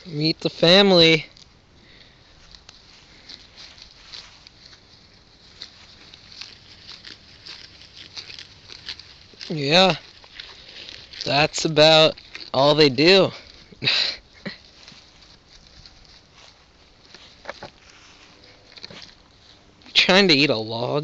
Meet the family. Yeah, that's about all they do. Trying to eat a log?